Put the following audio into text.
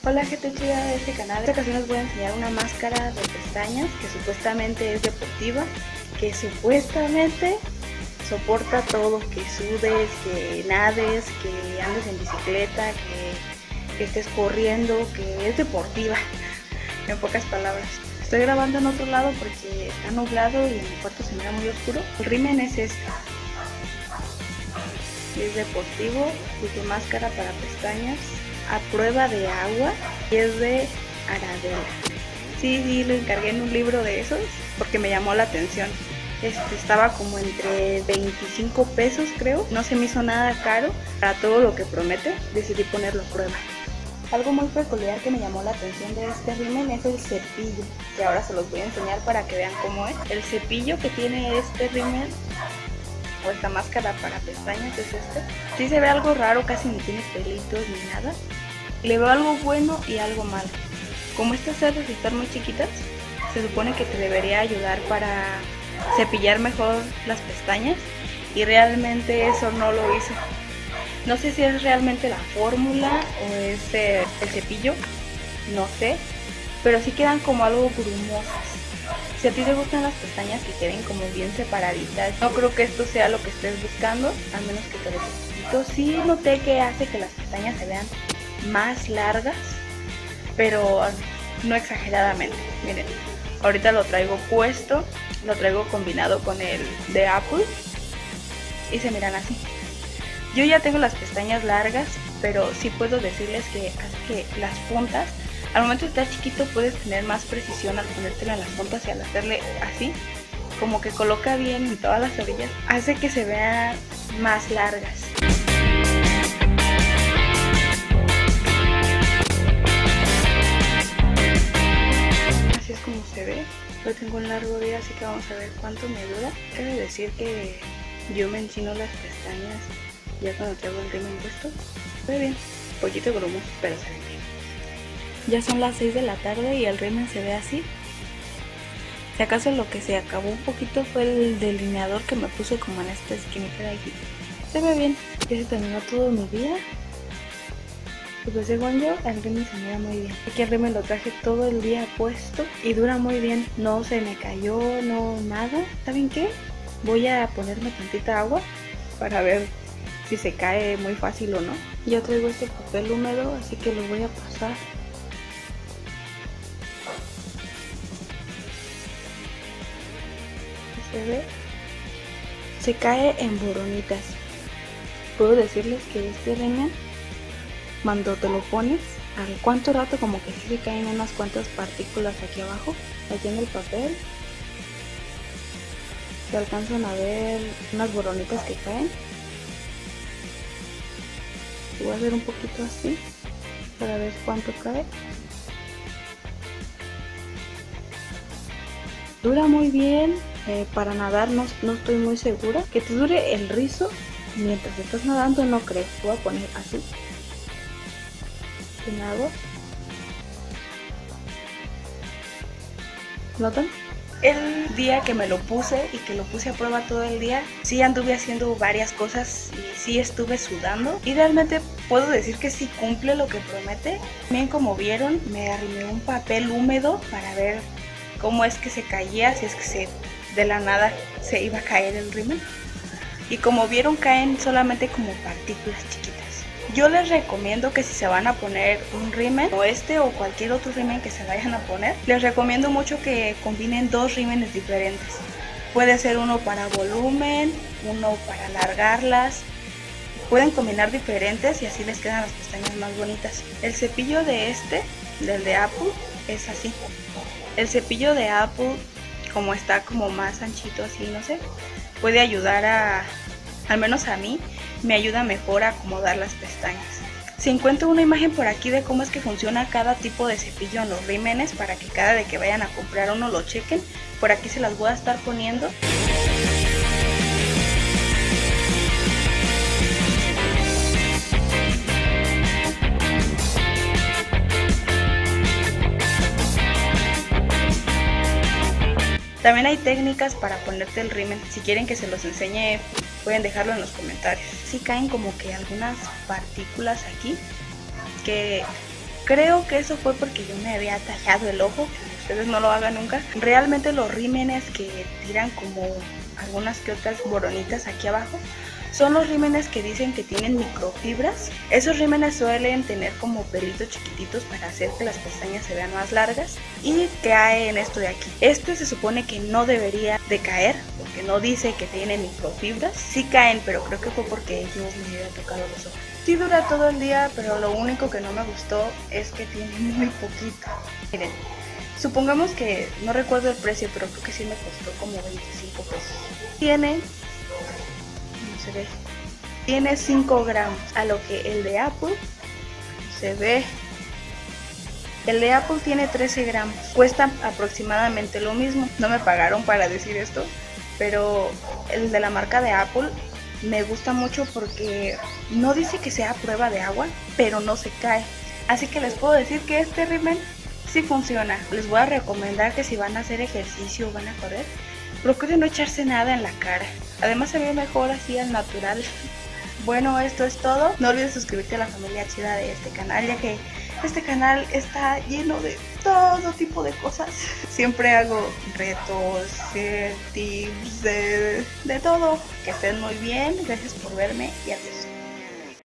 Hola gente chida de este canal, en esta ocasión les voy a enseñar una máscara de pestañas que supuestamente es deportiva, que supuestamente soporta todo, que sudes, que nades, que andes en bicicleta, que estés corriendo, que es deportiva, en pocas palabras. Estoy grabando en otro lado porque está nublado y en mi cuarto se mira muy oscuro. El rímel es este, es deportivo, dice máscara para pestañas a prueba de agua y es de Aradela. Sí, lo encargué en un libro de esos porque me llamó la atención. Estaba como entre 25 pesos creo, no se me hizo nada caro para todo lo que promete, decidí ponerlo a prueba. Algo muy peculiar que me llamó la atención de este rímel es el cepillo, que ahora se los voy a enseñar para que vean cómo es. El cepillo que tiene este rímel o esta máscara para pestañas es este. Sí se ve algo raro, casi ni tiene pelitos ni nada. Le veo algo bueno y algo malo. Como estas cerdas están muy chiquitas, se supone que te debería ayudar para cepillar mejor las pestañas y realmente eso no lo hizo. No sé si es realmente la fórmula o es el cepillo, no sé, pero sí quedan como algo grumosas. Si a ti te gustan las pestañas que queden como bien separaditas, no creo que esto sea lo que estés buscando, a menos que te lo necesito. Sí noté que hace que las pestañas se vean más largas, pero no exageradamente. Miren, ahorita lo traigo puesto, lo traigo combinado con el de Apple y se miran así. Yo ya tengo las pestañas largas, pero sí puedo decirles que hace que las puntas, al momento de estar chiquito puedes tener más precisión al ponértela en las puntas y al hacerle así, como que coloca bien en todas las orillas, hace que se vean más largas. Así es como se ve. Lo tengo en largo día, así que vamos a ver cuánto me dura. Cabe decir que yo me enchino las pestañas ya cuando traigo el rímel puesto. Se ve bien, poquito grumoso, pero se ve bien. Ya son las 6 de la tarde y el rímel se ve así. Si acaso lo que se acabó un poquito fue el delineador que me puse como en esta esquinita de aquí. Se ve bien, ya se terminó todo mi día. Y pues según yo, el rímel se mira muy bien. Aquí el rímel lo traje todo el día puesto y dura muy bien. No se me cayó, no nada. ¿Saben qué? Voy a ponerme tantita agua para ver si se cae muy fácil o no. Ya traigo este papel húmedo, así que lo voy a pasar. Se ve, se cae en boronitas. Puedo decirles que este rímel, cuando te lo pones, al cuánto rato como que sí se caen unas cuantas partículas aquí abajo, aquí en el papel. Se alcanzan a ver unas boronitas que caen. Voy a hacer un poquito así para ver cuánto cae. Dura muy bien. Para nadar no estoy muy segura. Que te dure el rizo mientras estás nadando no creo. Voy a poner así. Que nado. ¿Notan? El día que me lo puse y que lo puse a prueba todo el día, sí anduve haciendo varias cosas y sí estuve sudando. Y realmente puedo decir que sí cumple lo que promete. Bien, como vieron, me arrimé un papel húmedo para ver cómo es que se caía, si es que de la nada se iba a caer el rímel. Y como vieron, caen solamente como partículas chiquitas. Yo les recomiendo que si se van a poner un rímel, o este o cualquier otro rímel que se vayan a poner, les recomiendo mucho que combinen dos rímeles diferentes. Puede ser uno para volumen, uno para alargarlas. Pueden combinar diferentes y así les quedan las pestañas más bonitas. El cepillo de del de Apple, es así. El cepillo de Apple, como está como más anchito así, no sé, puede ayudar al menos a mí, me ayuda mejor a acomodar las pestañas. Si encuentro una imagen por aquí de cómo es que funciona cada tipo de cepillo en los rímeles, para que cada vez que vayan a comprar uno lo chequen, por aquí se las voy a estar poniendo. También hay técnicas para ponerte el rímel. Si quieren que se los enseñe, pueden dejarlo en los comentarios. Sí caen como que algunas partículas aquí que Creo que eso fue porque yo me había tallado el ojo, ustedes no lo hagan nunca. Realmente los rímenes que tiran como algunas que otras boronitas aquí abajo son los rímenes que dicen que tienen microfibras. Esos rímenes suelen tener como pelitos chiquititos para hacer que las pestañas se vean más largas y cae en esto de aquí. Este se supone que no debería de caer porque no dice que tiene microfibras. Sí caen, pero creo que fue porque yo me había tocado los ojos. Sí dura todo el día, pero lo único que no me gustó es que tiene muy poquito. Miren, supongamos que no recuerdo el precio, pero creo que sí me costó como 25 pesos. Se ve, tiene 5 gramos, a lo que el de Apple se ve. El de Apple tiene 13 gramos, cuesta aproximadamente lo mismo. No me pagaron para decir esto, pero el de la marca de Apple me gusta mucho porque no dice que sea a prueba de agua, pero no se cae. Así que les puedo decir que este rímel sí funciona. Les voy a recomendar que si van a hacer ejercicio o van a correr, procuren no echarse nada en la cara. Además se ve mejor así al natural. Bueno, esto es todo. No olvides suscribirte a la familia chida de este canal, ya que este canal está lleno de todo tipo de cosas. Siempre hago retos, tips, de todo. Que estén muy bien. Gracias por verme y adiós.